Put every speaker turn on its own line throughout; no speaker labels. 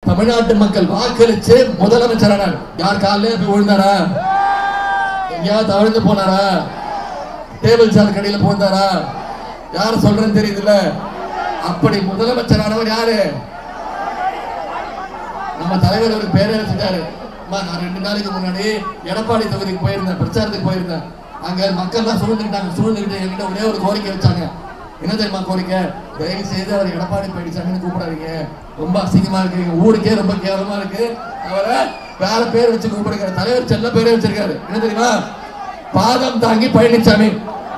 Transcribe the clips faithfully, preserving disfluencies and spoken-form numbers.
தமிழ்நாட்டு மக்கள் வாக்களிச்சு முதலமைச்சரானார். யார் காலையில போய் விழுந்தாரா? எங்கேயாவது தவழ்ந்து போனாரா? டேபிள் சார் கடையில் போந்தாரா? யார் சொல்றேன்னு தெரியுதுல்ல? அப்படி முதலமைச்சரானவர் யாரு? நம்ம தலைவர் ஒரு பேரை வச்சுட்டாரு. நான் ரெண்டு நாளைக்கு முன்னாடி எடப்பாடி தொகுதிக்கு போயிருந்தேன், பிரச்சாரத்துக்கு போயிருந்தேன். அங்க மக்கள் எல்லாம் சூழ்ந்துக்கிட்டாங்க. சூழ்ந்துக்கிட்டு என்கிட்ட ஒரே ஒரு கோரிக்கை வச்சாங்க. என்ன தெரியுமா கோரிக்கை? தயவு செய்து அவர் எடப்பாடி பழனிசாமின்னு கூப்பிடாதீங்க, ரொம்ப அசிங்கமா இருக்கு, எங்க ஊருக்கே ரொம்ப கேவலமா இருக்கு, அவரை வேற பேர் வச்சு கூப்பிடுங்க. தலைவர் செல்ல பேரே வச்சிருக்காரு. என்ன தெரியுமா? பாதம் தாங்கி பழனிசாமி.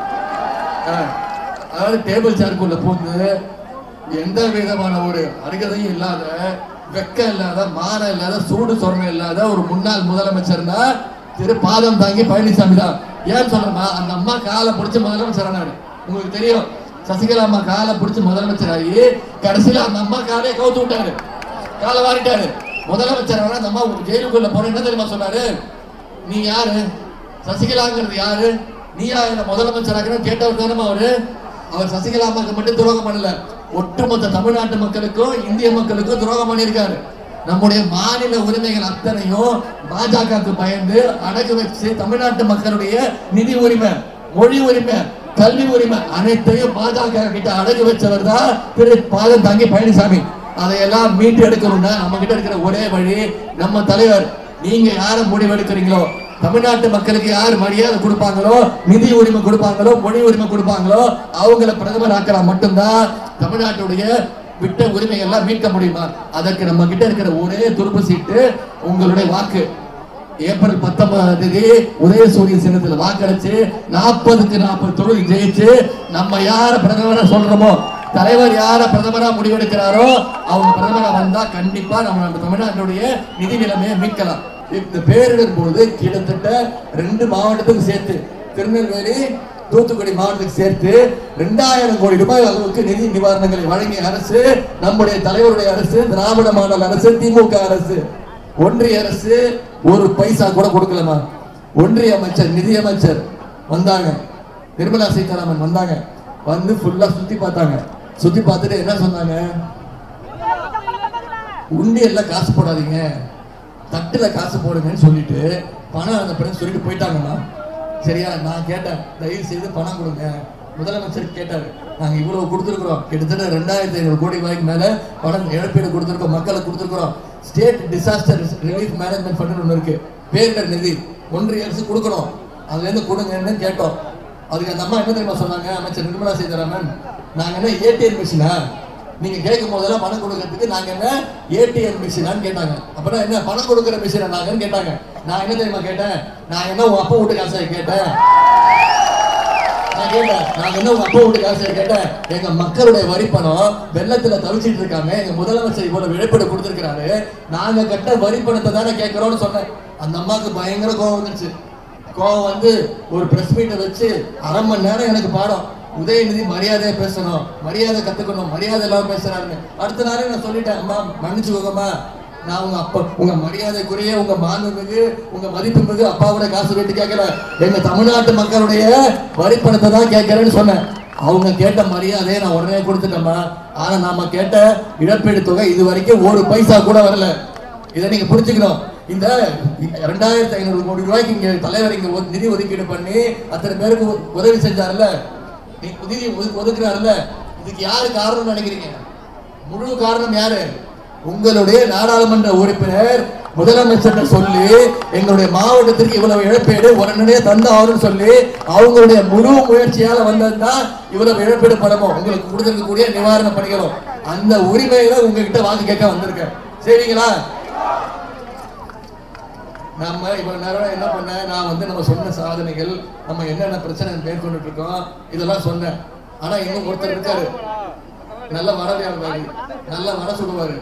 அதாவது டேபிள் சேர்க்குள்ள பூந்து எந்த விதமான ஒரு அருகதையும் இல்லாத, வெக்க இல்லாத, மான இல்லாத, சூடு சொரணம் இல்லாத ஒரு முன்னாள் முதலமைச்சர்னா திரு பாதம் தாங்கி பழனிசாமி தான். ஏன் சொல்றேன்னா, அந்த அம்மா காலை பிடிச்ச முதலமைச்சர் ஆனாரு. உங்களுக்கு தெரியும், சசிகலா அம்மா காலை பிடிச்ச முதலமைச்சர் ஆகி கடைசியில அந்த அம்மா காலையை கவுத்து விட்டாரு, காலை வாரிட்டாரு. முதலமைச்சர் ஆனா அந்த அம்மா ஜெயிலுக்குள்ள போன என்ன தெரியுமா சொன்னாரு? நீ யாரு? சசிகலாங்கிறது யாரு? நீயா என்ன முதலமைச்சராக கேட்டவர் தானே அவரு. அவர் சசிகலா அம்மாக்கு மட்டும் துரோகம் பண்ணல, ஒட்டுமொத்த தமிழ்நாட்டு மக்களுக்கும் இந்திய மக்களுக்கும் துரோகம் பண்ணியிருக்காரு. நம்முடைய மாநில உரிமைகள் அத்தனையும் பாஜகவுக்கு பயந்து அடகு வச்சு தமிழ்நாட்டு மக்களுடைய நிதி உரிமை, மொழி உரிமை, கல்வி உரிமை அனைத்தையும் பாஜக கிட்ட அடகு வச்சவர் தான் திரு பாதம் தாங்கி பழனிசாமி. அதையெல்லாம் மீட்டு எடுக்கணும்னா நம்ம கிட்ட இருக்கிற ஒரே வழி, நம்ம தலைவர். நீங்க யாரை முடிவெடுக்கிறீங்களோ, தமிழ்நாட்டு மக்களுக்கு யார் மரியாதை கொடுப்பாங்களோ, நிதி உரிமை கொடுப்பாங்களோ, மொழி உரிமை கொடுப்பாங்களோ, அவங்களை பிரதமர் ஆக்கலாம் மட்டும்தான் தமிழ்நாட்டுடைய விட்ட உரிமைகள்லாம் மீட்க முடியுமா? அதற்கு நம்ம கிட்ட இருக்கிற ஒரே துருப்பு சீட்டு உங்களுடைய வாக்கு. ஏப்ரல் பத்தொன்பதாம் தேதி உதயசூரிய சின்னத்துல வாக்களிச்சு நாற்பதுக்கு நாற்பது தொகுதி ஜெயிச்சு நம்ம யார பிரதமரா சொல்றோமோ, தலைவர் யார பிரதமரா முடிவெடுக்கிறாரோ அவங்க பிரதமரா வந்தா கண்டிப்பா நம்ம நம்ம தமிழ்நாட்டுடைய நிதி நிலைமையை மீட்கலாம். இந்த பேரிடர் பொழுது கிட்டத்தட்ட ரெண்டு மாவட்டத்துக்கு சேர்த்து, திருநெல்வேலி தூத்துக்குடி மாவட்டத்துக்கு சேர்த்து ரெண்டாயிரம் கோடி ரூபாய் அளவுக்கு நிதி நிவாரணங்களை வழங்கிய அரசு நம்முடைய தலைவருடைய அரசு, திராவிட மாடல் அரசு, திமுக அரசு. ஒன்றிய அரசு ஒரு பைசா கூட கொடுக்கலமா. ஒன்றிய அமைச்சர், நிதி அமைச்சர் வந்தாங்க, நிர்மலா சீதாராமன் வந்தாங்க, வந்து ஃபுல்லா சுத்தி பார்த்தாங்க. சுத்தி பார்த்துட்டு என்ன சொன்னாங்க? உண்டியல்ல காசு போடாதீங்க, தட்டுல காசு போடுங்கன்னு சொல்லிட்டு பணம் அந்த பிறகு சொல்லிட்டு போயிட்டாங்கம்மா. சரியா? நான் கேட்டேன், தயவு செய்து பணம் கொடுங்க. முதலமைச்சர் கேட்டாரு, நாங்க இவ்வளவு கொடுத்துருக்கிறோம், கிட்டத்தட்ட ரெண்டாயிரத்தி ஐநூறு கோடி ரூபாய்க்கு மேல பணம் இழப்பீடு கொடுத்துருக்கோம், மக்களுக்கு கொடுத்துருக்கிறோம். State disaster relief management fund ஒன்று இருக்கு, பேரிடர் நிதி, ஒன்றிய அரசு கொடுக்கணும், அதுல இருந்து கொடுங்கன்னு கேட்டோம். அதுக்கு அந்த அம்மா என்ன தெரியுமா சொன்னாங்க? அமைச்சர் நிர்மலா சீதாராமன், நாங்க என்ன ஏடிஎம் மிஷினா? நீங்க கேட்கும் போதெல்லாம் பணம் கொடுக்கறதுக்கு நாங்க என்ன ஏடிஎம் மிஷினான்னு கேட்டாங்க. அப்புறம் என்ன பணம் கொடுக்குற மிஷினா நாங்கன்னு கேட்டாங்க. நான் என்ன தெரியுமா கேட்டேன்? நான் என்ன உங்க அப்பா வீட்டு காசை கேட்டேன்? நான் கேட்டேன், நாங்க என்ன உங்க அப்பா வீட்டு காசை கேட்டேன்? எங்க மக்களுடைய வரி பணம் வெள்ளத்துல தவிச்சிட்டு இருக்காங்க, எங்க முதலமைச்சர் இவ்வளவு இழப்பீடு கொடுத்திருக்கிறாரு, நாங்க கட்ட வரி பணத்தை தானே கேட்கிறோம்னு சொன்னேன். அந்த அம்மாவுக்கு பயங்கர கோவம் வந்துருச்சு. கோவம் வந்து ஒரு பிரஸ் மீட்டை வச்சு அரை மணி நேரம் எனக்கு பாடம், உதயநிதி மரியாதையை பேசணும், மரியாதை கத்துக்கணும், மரியாதை எல்லாம் பேசுறாருன்னு. அடுத்த நாளே நான் சொல்லிட்டேன், அம்மா மன்னிச்சுக்கோங்கம்மா, நான் உங்க அப்பா, உங்க மரியாதைக்குரிய, உங்க மாண்புமிகு, உங்க மதிப்புமிகு அப்பாவோட காசு கேட்டு கேட்கல, எங்க தமிழ்நாட்டு மக்களுடைய வரிப்பணத்தை தான் கேட்கிறேன்னு சொன்னேன். அவங்க கேட்ட மரியாதையை நான் உடனே கொடுத்துட்டேம்மா. ஆனா நாம கேட்ட இழப்பீடு தொகை இது வரைக்கும் ஒரு பைசா கூட வரல. இதை நீங்க புரிஞ்சுக்கணும். இந்த இரண்டாயிரத்தி ஐநூறு கோடி ரூபாய்க்கு இங்க தலைவர் இங்க நிதி ஒதுக்கீடு பண்ணி அத்தனை பேருக்கு உதவி செஞ்சாருல்ல, நிதி ஒதுக்குறாருல்ல, இதுக்கு யாரு காரணம் நினைக்கிறீங்க? முழு காரணம் யாரு? உங்களுடைய நாடாளுமன்ற உறுப்பினர் முதலமைச்சர் சொல்லி எங்களுடைய மாவட்டத்திற்கு இவ்வளவு இழப்பீடு உடனே தந்தாருன்னு சொல்லி அவங்களுடைய முழு முயற்சியால வந்ததுதான் இவ்வளவு இழப்பீடு பணமும் உங்களுக்கு கொடுத்திருக்கக்கூடிய நிவாரண பணிகளும். அந்த உரிமையில உங்ககிட்ட வாங்கி கேட்க வந்திருக்கேன். சரிங்களா? நம்ம இவ்வளவு நேரம் என்ன பண்ண, நான் வந்து நம்ம சொன்ன சாதனைகள், நம்ம என்னென்ன பிரச்சனை மேற்கொண்டு இருக்கோம் இதெல்லாம் சொன்னேன். ஆனா இன்னும் ஒருத்தர் இருக்காரு, நல்ல வரவையாளர், நல்ல வர சொல்லுவாரு,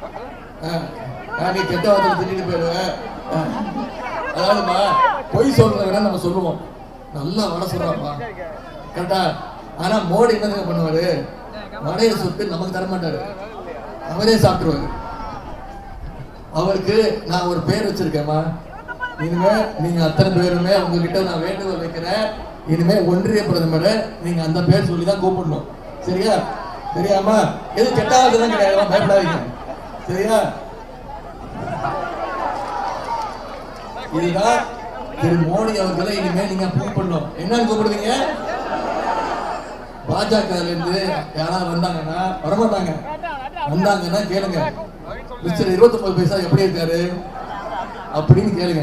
நீ கெட்ட வார்த்தை திட்டிட்டு போயிடுவ. அதாவதுமா பொய் சொல்றத நம்ம சொல்லுவோம், நல்லா வட சொல்றாப்பா, கரெக்டா? ஆனா மோடி என்ன பண்ணுவாரு? வடையை சுட்டு நமக்கு தரமாட்டாரு, அவரே சாப்பிட்டுருவாரு. அவருக்கு நான் ஒரு பேர் வச்சிருக்கேம்மா, இனிமே நீங்க அத்தனை பேருமே உங்ககிட்ட நான் வேண்டுகோள் வைக்கிறேன், இனிமே ஒன்றிய பிரதமரை நீங்க அந்த பேர் சொல்லிதான் கூப்பிடணும். சரியா? தெரியாமா? எது கெட்டாவதுதான் கிடையாது, பயப்படாதீங்க. சரியா? இதுதான் திரு மோடி அவர்களை இனிமே நீங்க ப்ரூவ் பண்ணணும். என்னன்னு கூப்பிடுவீங்க? பாஜக இருந்து யாராவது வந்தாங்கன்னா வரமாட்டாங்க, வந்தாங்கன்னா கேளுங்க மிஸ்டர் இருபத்தி ஒன்பது பைசா எப்படி இருக்காரு அப்படின்னு கேளுங்க.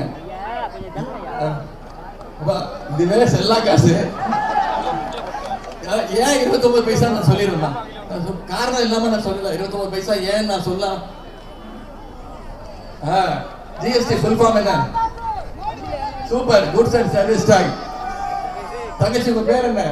இதுவே செல்லா காசு. ஏன் இருபத்தி ஒன்பது பைசா நான் சொல்லிடுறேன், காரணம் இல்லாம நான் சொல்லல. இருபத்தி ஒன்பது பைசா ஏன் நான் சொல்லலாம்? ஜிஎஸ்டி ஃபுல் ஃபார்ம் என்ன? Super goods and service tax. தங்கச்சி உங்க பேர் என்ன?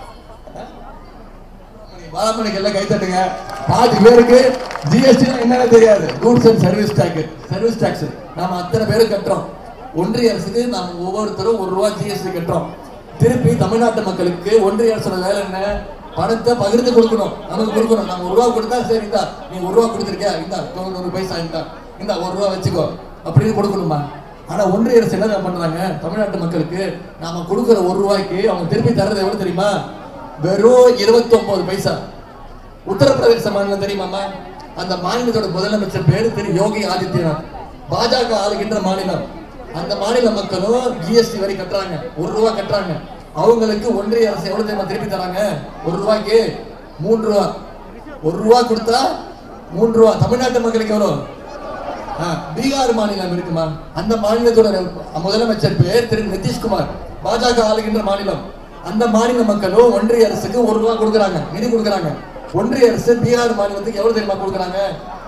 பாலமணிக்கு எல்லாம் கை தட்டுங்க. பாதி பேருக்கு ஜிஎஸ்டி என்னன்னு தெரியாது. Goods and service tax, service tax நாம அத்தனை பேரும் கட்டுறோம். ஒன்றிய அரசுக்கு நாம ஒவ்வொருத்தரும் ஒரு ரூபா ஜிஎஸ்டி கட்டுறோம். திருப்பி தமிழ்நாட்டு மக்களுக்கு ஒன்றிய அரசோட வேலை என்ன? பணத்தை பகிர்ந்து கொடுக்கணும், நமக்கு கொடுக்கணும். நம்ம ஒரு ரூபா கொடுத்தா சரி, இந்தா நீ ஒரு ரூபா கொடுத்துருக்கியா, இந்தா தொண்ணூறு பைசா, இந்தா இந்த ஒரு ரூபா வச்சுக்கோ அப்படின்னு கொடுக்கணுமா? ஆனா ஒன்றிய அரசு என்ன பண்றாங்க? தமிழ்நாட்டு மக்களுக்கு நாம கொடுக்குற ஒரு ரூபாய்க்கு அவங்க திருப்பி தர்றது எவ்வளவு தெரியுமா? வெறும் இருபத்தி ஒன்பது பைசா. உத்தரப்பிரதேச மாநிலம் தெரியுமாமா? அந்த மாநிலத்தோட முதலமைச்சர் பேரு திரு யோகி ஆதித்யநாத். பாஜக ஆளுகின்ற மாநிலம். அந்த மாநில மக்களும் ஜிஎஸ்டி வரி கட்டுறாங்க, ஒரு ரூபா கட்டுறாங்க. அவங்களுக்கு ஒன்றிய அரசு எவ்வளவு தெரியுமா திருப்பி தராங்க? ஒரு ரூபாய்க்கு மூன்று ரூபா. ஒரு ரூபா கொடுத்தா மூன்று ரூபா. தமிழ்நாட்டு மக்களுக்கு எவ்வளவு? பீகார் மாநிலம் இருக்குமா, அந்த மாநிலத்தோட முதலமைச்சர் பேர் திரு நிதிஷ்குமார். பாஜக ஆளுகின்ற மாநிலம். அந்த மாநில மக்களும் ஒன்றிய அரசுக்கு ஒரு ரூபா கொடுக்குறாங்க, நிதி கொடுக்குறாங்க. ஒன்றிய அரசு பீகார் மாநிலத்துக்கு எவ்வளவு தெரியுமா கொடுக்குறாங்க?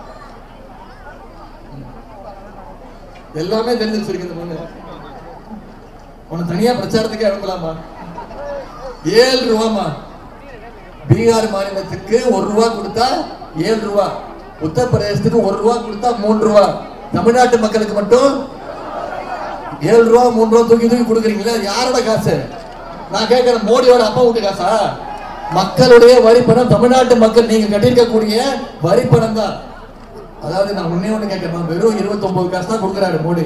எல்லாமே தெரிஞ்சு வச்சிருக்கீங்க. உனக்கு தனியா பிரச்சாரத்துக்கு இறங்கலாமா? ஏழு ரூபாமா. பீகார் மாநிலத்துக்கு ஒரு ரூபா கொடுத்தா ஏழு ரூபா. உத்தரப்பிரதேசத்துக்கு ஒரு ரூபா கொடுத்தா மூன்று ரூபா. தமிழ்நாட்டு மக்களுக்கு மட்டும் ஏழு ரூபா மூன்று ரூபா தூக்கி தூக்கி கொடுக்குறீங்களா? யாரோட காசு? நான் கேட்கிறேன், மோடியோட அப்பா வீட்டு காசா? மக்களுடைய வரி பணம். தமிழ்நாட்டு மக்கள் நீங்க கட்டியிருக்கக்கூடிய வரி பணம் தான். அதாவது நான் ஒன்னே ஒண்ணு கேட்கிறேன், வெறும் இருபத்தி ஒன்பது காசு தான் கொடுக்குறாரு மோடி.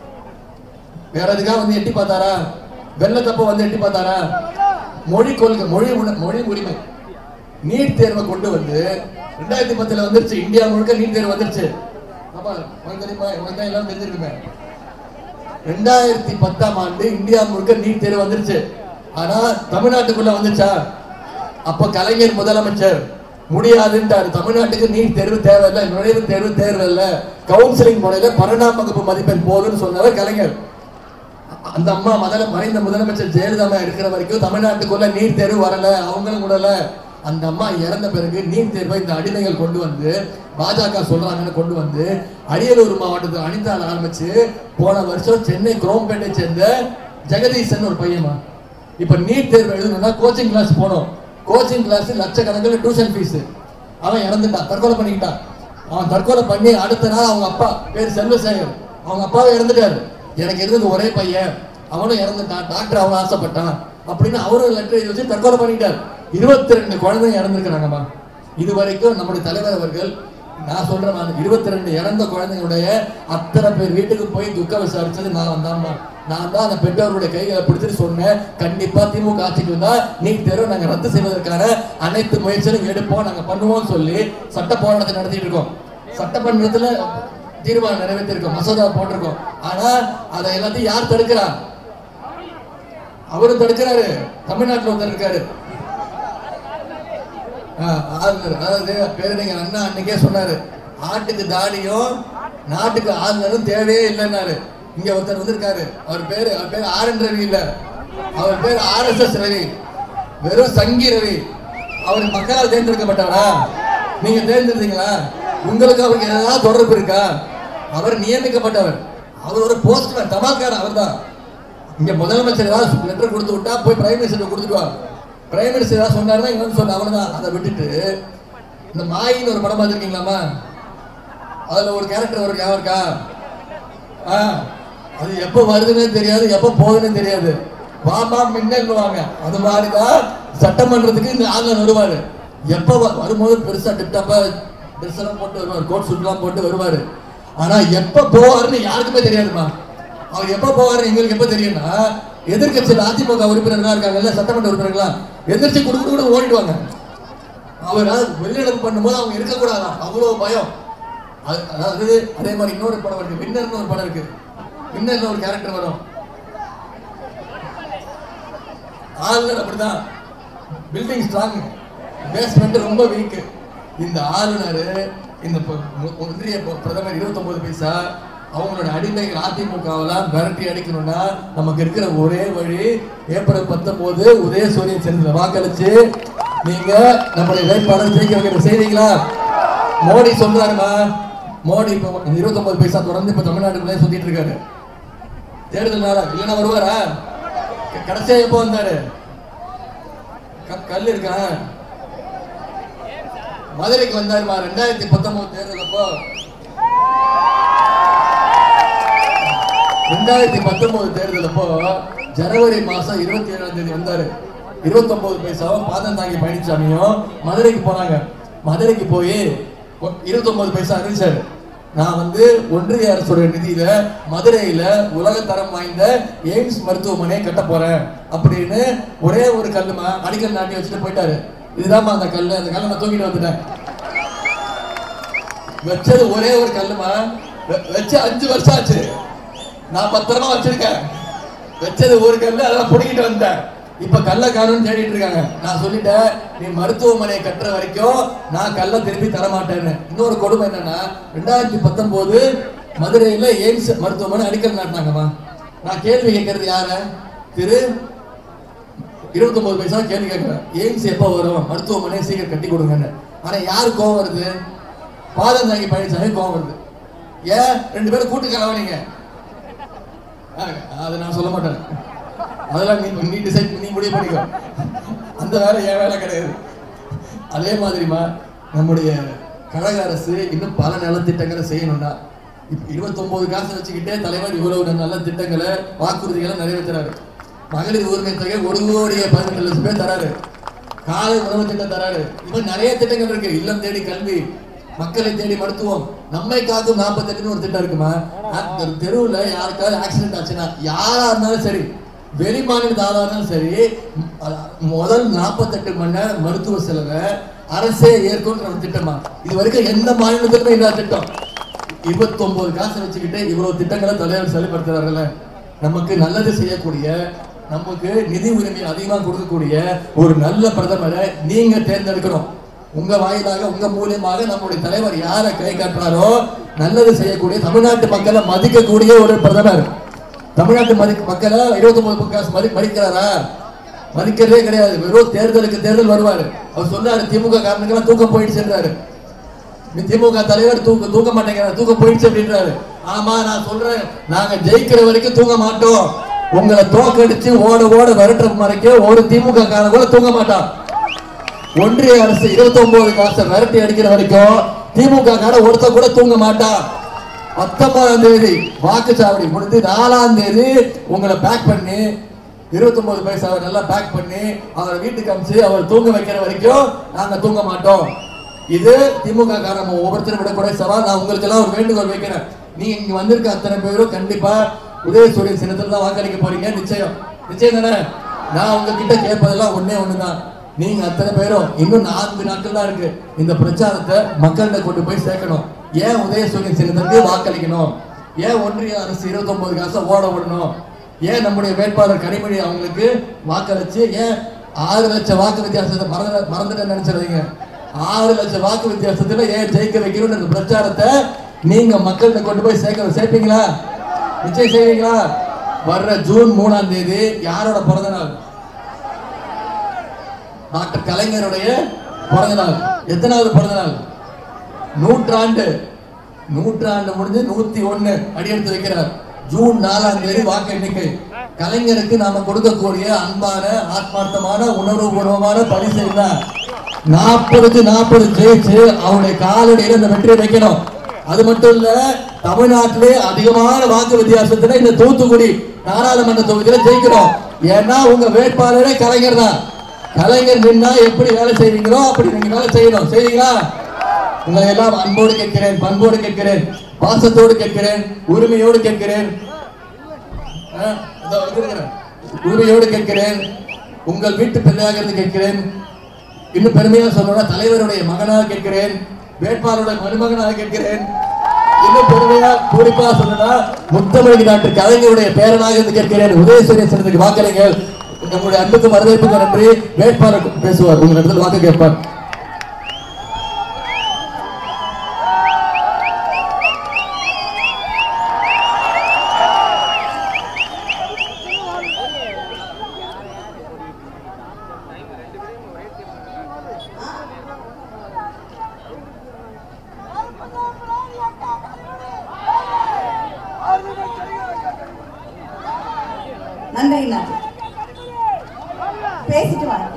வேற எதுக்காக வந்து எட்டி பார்த்தாரா? வெள்ளத்தப்ப வந்து எட்டி பார்த்தாரா? மொழி கொள்கை, மொழி மொழி உரிமை, நீட் தேர்வை கொண்டு வந்து ரெண்டாயிரத்தி பத்துல வந்துருச்சு. இந்தியா முழுக்க நீட் தேர்வு வந்துருச்சு. ஆமா, தெரியுமா? எல்லாம் தெரிஞ்சிருக்குமே. ரெண்டாயிரத்தி பத்தாம் ஆண்டு இந்தியா முழுக்க நீட் தேர்வு வந்துருச்சு. ஆனா தமிழ்நாட்டுக்குள்ள வந்துச்சா? அப்ப கலைஞர் முதலமைச்சர் முடியாதுன்றாரு. தமிழ்நாட்டுக்கு நீட் தேர்வு தேவையில்லை, நுழைவு தேர்வு தேர்வில்லை, கவுன்சிலிங் முறையில பன்னெண்டாம் வகுப்பு மதிப்பெண் போதுன்னு சொன்னவர் கலைஞர். அந்த அம்மா முதல்ல மறைந்த முதலமைச்சர் ஜெயலலிதா இருக்கிற வரைக்கும் தமிழ்நாட்டுக்குள்ள நீட் தேர்வு வரல, அவங்களும் விடல. அந்த அம்மா இறந்த பிறகு நீட் தேர்வை இந்த அடிமைகள் கொண்டு வந்து, பாஜக சொல்றாங்கன்னு கொண்டு வந்து அரியலூர் மாவட்டத்தில் அனிதால் ஆரம்பிச்சு போன வருஷம் சென்னை குரோம்பேட்டை சேர்ந்த ஜெகதீசன் ஒரு பையமா. இப்ப நீட் தேர்வு எழுதணும்னா கோச்சிங் கிளாஸ் போனோம். கோச்சிங் கிளாஸ் லட்சக்கணக்கில் டியூஷன் ஃபீஸ். அவன் இறந்துட்டான், தற்கொலை பண்ணிக்கிட்டான். அவன் தற்கொலை பண்ணி அடுத்த நாள் அவங்க அப்பா பேர் செல்வசேகர், அவங்க அப்பாவே இறந்துட்டாரு. எனக்கு இருந்தது ஒரே பையன், அவனும் இறந்துட்டான், டாக்டர் அவனும் ஆசைப்பட்டான் அப்படின்னு அவரும் லெட்டர் எழுதி வச்சு தற்கொலை பண்ணிட்டார். இருபத்தி ரெண்டு குழந்தைங்க இறந்துருக்கிறாங்கம்மா. இது வரைக்கும் நம்முடைய தலைவர் அவர்கள், நான் சொல்றேன், இருபத்தி ரெண்டு இறந்த குழந்தைங்களுடைய அத்தனை பேர் வீட்டுக்கு போய் துக்கம் விசாரிச்சது நான் வந்தாம்மா. நான் தான் அந்த பெற்றோருடைய கைகளை பிடிச்சிட்டு சொன்னேன், கண்டிப்பா திமுக ஆட்சிக்கு வந்தா நீட் தேர்வு நாங்க ரத்து செய்வதற்கான அனைத்து முயற்சிகளும் எடுப்போம், நாங்க பண்ணுவோம் சொல்லி சட்ட போராட்டத்தை நடத்திட்டு இருக்கோம். சட்டமன்றத்துல தீர்மானம் நிறைவேற்றிருக்கோம், மசோதா போட்டிருக்கோம். ஆனா அதை எல்லாத்தையும் யார் தடுக்கிறா? அவரும் தடுக்கிறாரு. தமிழ்நாட்டில் ஒருத்தர் இருக்காரு, அதாவது பேரறிஞர் அண்ணா அன்னைக்கே சொன்னாரு, ஆட்டுக்கு தாடியும் நாட்டுக்கு ஆளுநரும் தேவையே இல்லைன்னாரு. இங்க ஒருத்தர் வந்திருக்காரு, அவர் பேரு அவர் பேர் ஆர் என் ரவி இல்ல, அவர் பேர் ஆர் எஸ் எஸ் ரவி, வெறும் சங்கி ரவி. அவர் மக்களால் தேர்ந்தெடுக்கப்பட்டவரா? நீங்க தேர்ந்தெடுத்தீங்களா? உங்களுக்கு அவருக்கு ஏதாவது தொடர்பு இருக்கா? அவர் நியமிக்கப்பட்டவர், அவர் ஒரு போஸ்ட்மேன், தமால்காரன் அவர் தான். இங்க முதலமைச்சர் ஏதாவது லெட்டர் கொடுத்து விட்டா போய் பிரைம் மினிஸ்டர் கொடுத்துடுவார். பிரைம் மினிஸ்டர் ஏதாவது சொன்னாருன்னா இங்க சொன்ன அவ்வளவுதான். அதை விட்டுட்டு இந்த மாயின்னு ஒரு படம் பார்த்துருக்கீங்களாமா? அதுல ஒரு கேரக்டர் ஒரு ஞாபகம் இருக்கா? ஆஹ் அது எப்ப வருதுன்னு தெரியாது, எப்ப போகுதுன்னு தெரியாது. வாமா மின்னல்வாங்க. அது மாதிரிதான் சட்டமன்றத்துக்கு இந்த ஆளுநர் வருவாரு. எப்ப வரும்போது பெருசா டிப்டாப்பா ட்ரெஸ் எல்லாம் போட்டு வருவார், கோட் சூட் எல்லாம் போட்டு வருவாரு. ஆனா எப்ப போவாருன்னு யாருக்குமே தெரியாதுமா. அவர் எப்ப போவாரு எங்களுக்கு எப்ப தெரியும்னா, எதிர்கட்சியில் அதிமுக உறுப்பினர்களா இருக்காங்கல்ல, சட்டமன்ற உறுப்பினர்களா, எதிர்த்து குடுக்க கூட ஓடிடுவாங்க. அவர் வெளியிடம் பண்ணும்போது அவங்க இருக்கக்கூடாதான், அவ்வளவு பயம். அதாவது அதே மாதிரி இன்னொரு படம் இருக்கு, வின்னர்னு ஒரு படம் இருக்கு. இன்னும் ஒரு கேரக்டர் வரும். ஆளுநர் அப்படிதான், பில்டிங் ஸ்ட்ராங், பேஸ்மெண்ட் ரொம்ப வீக். இந்த ஆளுநர், இந்த ஒன்றிய பிரதமர் இருபத்தி ஒன்பது பைசா அவங்களோட அடிமைகள் அதிமுகவெல்லாம் விரட்டி அடிக்கணும்னா நமக்கு இருக்கிற ஒரே வழி ஏப்ரல் பத்தொன்பது உதயசூரியன் சேர்ந்து வாக்களிச்சு நீங்க நம்முடைய வேட்பாளர் ஜெயிக்க வைக்கிற செய்வீங்களா? மோடி சொல்றாருமா, மோடி இப்ப இருபத்தி ஒன்பது பைசா தொடர்ந்து இப்ப தமிழ்நாட்டுக்குள்ளே சுத்திட்டு இருக்காரு. தேர்தல் நாளா இல்லைன்னா வருவாரா? கடைசியா எப்போ வந்தாரு? கல் இருக்கா? மதுரைக்கு வந்தாருமா ரெண்டாயிரத்தி பத்தொன்பது தேர்தல் அப்போ. ரெண்டாயிரத்தி பத்தொன்பது தேர்தல் அப்போ ஜனவரி மாசம் இருபத்தி ஏழாம் தேதி வந்தாரு. இருபத்தி ஒன்பது பைசாவும் பாதம் தாங்கி பழனிசாமியும் மதுரைக்கு போனாங்க. மதுரைக்கு போய் இருபத்தி ஒன்பது பைசா அறிவிச்சாரு, நான் வந்து ஒன்றிய அரசுடைய நிதியில மதுரையில உலகத்தரம் வாய்ந்த எய்ம்ஸ் மருத்துவமனையை கட்ட போறேன் அப்படின்னு ஒரே ஒரு கல்லுமா அடிக்கல் நாட்டி வச்சுட்டு போயிட்டாரு. இதுதான் அந்த கல்லு. அந்த கல்லை நான் தூக்கிட்டு வந்துட்டேன். வச்சது ஒரே ஒரு கல்லுமா, வச்சு அஞ்சு வருஷம் ஆச்சு. நான் பத்திரமா வச்சிருக்கேன். வச்சது ஒரு கல்லு, அதெல்லாம் புடிக்கிட்டு வந்தேன். இப்ப கல்லை காணும்னு தேடிட்டு இருக்காங்க. நான் சொல்லிட்டேன், நீ மருத்துவமனையை கட்டுற வரைக்கும் நான் கல்லை திருப்பி தரமாட்டேன்னு. இன்னொரு கொடுமை என்னன்னா, ரெண்டாயிரத்தி பத்தொன்பது மதுரையில எய்ம்ஸ் மருத்துவமனை அடிக்கல் நாட்டினாங்கம்மா. நான் கேள்வி கேட்கறது யார? திரு இருபத்தி ஒன்பது பைசா கேள்வி கேட்கிறேன், எய்ம்ஸ் எப்ப வரும், மருத்துவமனை சீக்கிரம் கட்டி கொடுங்கன்னு. ஆனா யாரு கோவம் வருது? பாதம் தாங்கி பழனிசாமி கோவம் வருது. ஏன் ரெண்டு பேரும் கூட்டு கலவனீங்க? அதை நான் சொல்ல மாட்டேன். அதெல்லாம் நீ நீ டிசைட் நீ முடிவு பண்ணிக்கோ. அந்த வேலை என் வேலை கிடையாது. அதே மாதிரிமா நம்முடைய கழக அரசு இன்னும் பல நலத்திட்டங்களை செய்யணும்னா, இப்ப இருபத்தி ஒன்பது காசு வச்சுக்கிட்டே தலைவர் இவ்வளவு நல்ல திட்டங்களை வாக்குறுதிகளை நிறைவேற்றுறாரு. மகளிர் உரிமை தொகை ஒரு கோடியே பதினெட்டு லட்சம் பேர் தராரு. காலை உணவு திட்டம் தராரு. இன்னும் நிறைய திட்டங்கள் இருக்கு. இல்லம் தேடி கல்வி, மக்களை தேடி மருத்துவம், நம்மை காக்கும் நாற்பத்தி எட்டுன்னு ஒரு திட்டம் இருக்குமா. தெருவுல யாருக்காவது ஆக்சிடென்ட் ஆச்சுன்னா யாரா இருந்தாலும் சரி, வெளி மாநிலத்து ஆளா இருந்தாலும் சரி, முதல் நாற்பத்தி எட்டு மணி நேரம் மருத்துவ செலவை அரசே ஏற்கொண்ட ஒரு திட்டமா. இது வரைக்கும் எந்த மாநிலத்திலுமே இல்லாத திட்டம். இருபத்தி ஒன்பது காசு வச்சுக்கிட்டு இவ்வளவு திட்டங்களை தலைவர் செயல்படுத்துறாங்கல்ல. நமக்கு நல்லது செய்யக்கூடிய, நமக்கு நிதி உரிமை அதிகமாக கொடுக்கக்கூடிய ஒரு நல்ல பிரதமரை நீங்க தேர்ந்தெடுக்கணும். உங்க வாயிலாக, உங்க மூலியமாக நம்முடைய தலைவர் யாரை கை காட்டுறாரோ, நல்லது செய்யக்கூடிய, தமிழ்நாட்டு மக்களை மதிக்கக்கூடிய ஒரு பிரதமர். தமிழ்நாட்டு மதி மக்களை இருபத்தி ஒன்பது காசு மதி மதிக்கிறாரா? மதிக்கிறதே கிடையாது. வெறும் தேர்தலுக்கு தேர்தல் வருவாரு. அவர் சொன்னாரு, திமுக காரணங்கள்லாம் தூக்கம் போயிடுச்சு என்றாரு. திமுக தலைவர் தூக்க தூக்க மாட்டேங்கிறார், தூக்கம் போயிடுச்சு அப்படின்றாரு. ஆமா, நான் சொல்றேன், நாங்க ஜெயிக்கிற வரைக்கும் தூங்க மாட்டோம். உங்களை தோக்கடிச்சு ஓட ஓட விரட்டுற வரைக்கும் ஒரு திமுக காரன் கூட தூங்க மாட்டான். ஒன்றிய அரசு இருபத்தி ஒன்பது காசை விரட்டி அடிக்கிற வரைக்கும் திமுக காரன் ஒருத்த கூட தூங்க மாட்டான். பத்தொன்பதாம் தேதி வாக்குச்சாவடி முடிஞ்சு நாலாம் தேதி உங்களை பேக் பண்ணி இருபத்தி ஒன்பது பைசாவை நல்லா பேக் பண்ணி அவரை வீட்டுக்கு அமிச்சு அவர் தூங்க வைக்கிற வரைக்கும் நாங்க தூங்க மாட்டோம். இது திமுக காரன் ஒவ்வொருத்தரும் விடக்கூடிய சவால். நான் உங்களுக்கு எல்லாம் ஒரு வேண்டுகோள் வைக்கிறேன். நீங்க இங்க வந்திருக்க அத்தனை பேரும் கண்டிப்பா உதயசூரியன் சின்னத்துல தான் வாக்களிக்க போறீங்க. நிச்சயம் நிச்சயம் தானே? நான் உங்ககிட்ட கேட்பதெல்லாம் ஒன்னே ஒண்ணுதான். நீங்க அத்தனை பேரும் இன்னும் நான்கு நாட்கள் தான் இருக்கு. இந்த பிரச்சாரத்தை மக்கள்கிட்ட கொண்டு போய் சேர்க்கணும். ஏன் உதயசூரியன் சின்னத்துக்கு வாக்களிக்கணும்? ஏன் ஒன்றிய அரசு இருபத்தி ஒன்பது காசை ஓட விடணும்? ஏன் நம்முடைய வேட்பாளர் கனிமொழி அவங்களுக்கு வாக்களிச்சு ஏன் ஆறு லட்சம் வாக்கு வித்தியாசத்தை மறந்து மறந்துட்டு நினைச்சிருந்தீங்க? ஆறு லட்சம் வாக்கு வித்தியாசத்துல ஏன் ஜெயிக்க வைக்கணும்? இந்த பிரச்சாரத்தை நீங்க மக்கள்கிட்ட கொண்டு போய் சேர்க்க சேர்ப்பீங்களா? நிச்சயம் செய்வீங்களா? வர்ற ஜூன் மூணாம் தேதி யாரோட பிறந்த நாள்? டாக்டர் கலைஞருடைய பிறந்த நாள். எத்தனாவது பிறந்த நாள்? நூற்றாண்டு. நூற்றாண்டு முடிஞ்சு நூத்தி ஒண்ணு அடியெடுத்து வைக்கிறார். ஜூன் நாலாம் தேதி வாக்கு எண்ணிக்கை. கலைஞருக்கு நாம கொடுக்கக்கூடிய அன்பான, ஆத்மார்த்தமான, உணர்வுபூர்வமான பரிசு என்ன? நாற்பதுக்கு நாற்பது ஜெயிச்சு அவருடைய காலடியில் இந்த வெற்றியை வைக்கணும். அது மட்டும் இல்ல, தமிழ்நாட்டிலே அதிகமான வாக்கு வித்தியாசத்துல இந்த தூத்துக்குடி நாடாளுமன்ற தொகுதியில ஜெயிக்கிறோம். ஏன்னா உங்க வேட்பாளரே கலைஞர் தான். கலைஞர் நின்னா எப்படி வேலை செய்வீங்களோ அப்படி நீங்க வேலை செய்யணும். செய்வீங்களா? உங்களை எல்லாம் அன்போடு கேட்கிறேன், பண்போடு கேட்கிறேன், பாசத்தோடு கேட்கிறேன், உரிமையோடு கேட்கிறேன், உரிமையோடு கேட்கிறேன். உங்கள் வீட்டு பிள்ளையாக இருந்து கேட்கிறேன். இன்னும் பெருமையா சொல்லணும்னா தலைவருடைய மகனாக கேட்கிறேன், வேட்பாளருடைய மருமகனாக கேட்கிறேன். இன்னும் பெருமையா குறிப்பா சொன்னா முத்தமிழ் நாட்டு கலைஞருடைய பேரனாக இருந்து கேட்கிறேன். உதயசூரியனுக்கு வாக்களிங்கள். நம்முடைய அன்புக்கும் வரவேற்புக்கு நன்றி. வேட்பாளர் பேசுவார், உங்க இடத்துல வாக்கு கேட்பார்.
நன்றி. பேசிட்டு வாங்க.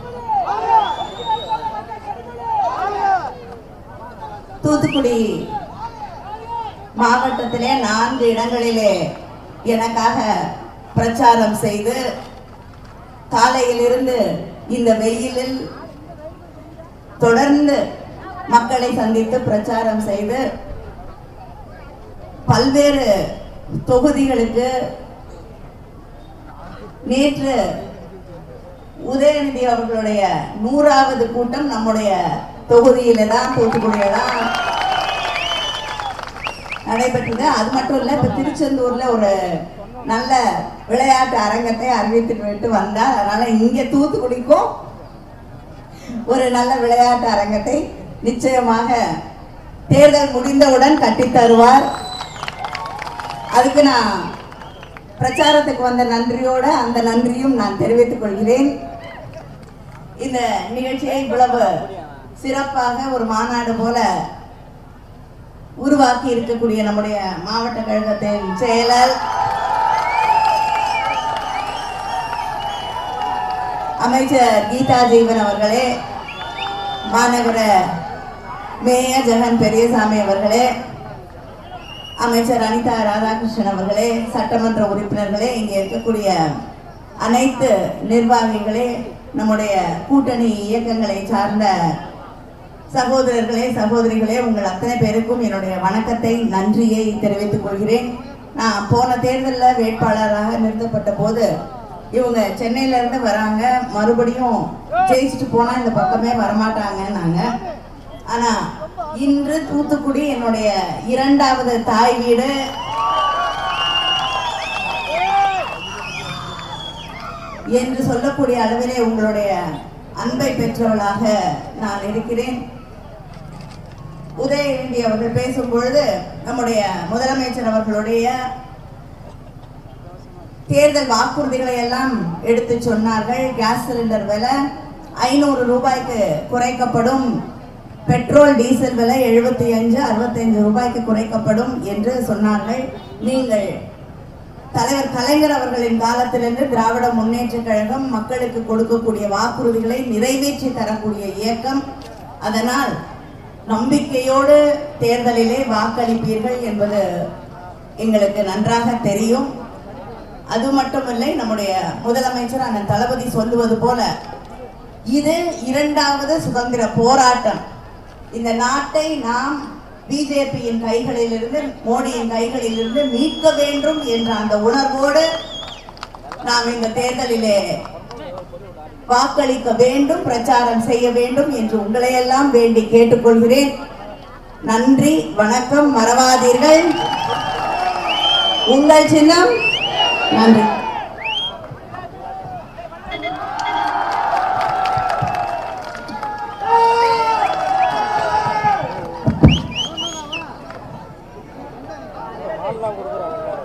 தூத்துக்குடி மாவட்டத்திலே நான்கு இடங்களிலே எனக்காக பிரச்சாரம் செய்து காலையிலிருந்து இந்த வெயிலில் தொடர்ந்து மக்களை சந்தித்து பிரச்சாரம் செய்து பல்வேறு தொகுதிகளுக்கு நேற்று உதயநிதி அவர்களுடைய நூறாவது கூட்டம் நம்முடைய தொகுதியில தான், தூத்துக்குடியில தான் நடைபெற்றது. அது மட்டும் இல்ல, இப்ப திருச்செந்தூர்ல ஒரு நல்ல விளையாட்டு அரங்கத்தை அறிவித்துட்டு வந்தார். அதனால இங்க தூத்துக்குடிக்கும் ஒரு நல்ல விளையாட்டு அரங்கத்தை நிச்சயமாக தேர்தல் முடிந்தவுடன் கட்டி தருவார். அதுக்கு நான் பிரச்சாரத்துக்கு வந்த நன்றியோட அந்த நன்றியும் நான் தெரிவித்துக் கொள்கிறேன். இந்த நிகழ்ச்சியை இவ்வளவு சிறப்பாக ஒரு மாநாடு போல உருவாக்கி இருக்கக்கூடிய நம்முடைய மாவட்ட கழகத்தின் செயலர் அமைச்சர் கீதா ஜீவன் அவர்களே, மாநகர மேயர் ஜெகன் பெரியசாமி அவர்களே, அமைச்சர் அனிதா ராதாகிருஷ்ணன் அவர்களே, சட்டமன்ற உறுப்பினர்களே, இங்கே இருக்கக்கூடிய அனைத்து நிர்வாகிகளே, நம்முடைய கூட்டணி இயக்கங்களை சார்ந்த சகோதரர்களே, சகோதரிகளே, உங்கள் அத்தனை பேருக்கும் என்னுடைய வணக்கத்தை, நன்றியை தெரிவித்துக் கொள்கிறேன். நான் போன தேர்தலில் வேட்பாளராக நிறுத்தப்பட்ட போது இவங்க சென்னையில இருந்து வராங்க, மறுபடியும் ஜெயிச்சுட்டு போனா இந்த பக்கமே வரமாட்டாங்கன்னாங்க. ஆனா இன்று தூத்துக்குடி என்னுடைய இரண்டாவது தாய் வீடு. என்று சொல்லக்கூடிய அளவிலே உங்களுடைய அன்பை பெற்றவளாக நான் இருக்கிறேன். உதயநிதி அவர்கள் பேசும் பொழுது நம்முடைய முதலமைச்சர் அவர்களுடைய தேர்தல் வாக்குறுதிகளை எல்லாம் எடுத்து சொன்னார்கள். கேஸ் சிலிண்டர் விலை ஐநூறு ரூபாய்க்கு குறைக்கப்படும், பெட்ரோல் டீசல் விலை எழுபத்தி அஞ்சு அறுபத்தி அஞ்சு ரூபாய்க்கு குறைக்கப்படும் என்று சொன்னார்கள். நீங்கள் தலைவர் கலைஞர் அவர்களின் காலத்திலிருந்து திராவிட முன்னேற்ற கழகம் மக்களுக்கு கொடுக்கக்கூடிய வாக்குறுதிகளை நிறைவேற்றி தரக்கூடிய இயக்கம். அதனால் நம்பிக்கையோடு தேர்தலிலே வாக்களிப்பீர்கள் என்பது எங்களுக்கு நன்றாக தெரியும். அது மட்டுமில்லை, நம்முடைய முதலமைச்சர் அண்ணன் தளபதி சொல்லுவது போல இது இரண்டாவது சுதந்திர போராட்டம். இந்த நாட்டை நாம் பிஜேபியின் கைகளிலிருந்து, மோடியின் கைகளிலிருந்து மீட்க வேண்டும் என்ற அந்த உணர்வோடு நாம் இந்த தேர்தலிலே வாக்களிக்க வேண்டும், பிரச்சாரம் செய்ய வேண்டும் என்று உங்களையெல்லாம் வேண்டி கேட்டுக்கொள்கிறேன். நன்றி, வணக்கம், மறவாதீர்கள். உங்கள் சின்னம். நன்றி. கொடுக்குறாங்க.